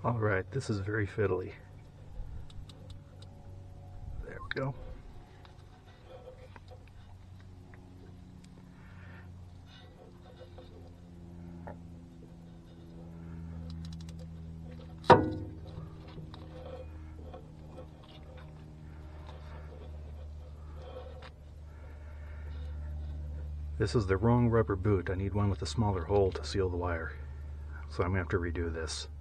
Alright, this is very fiddly. There we go. This is the wrong rubber boot. I need one with a smaller hole to seal the wire. So I'm going to have to redo this.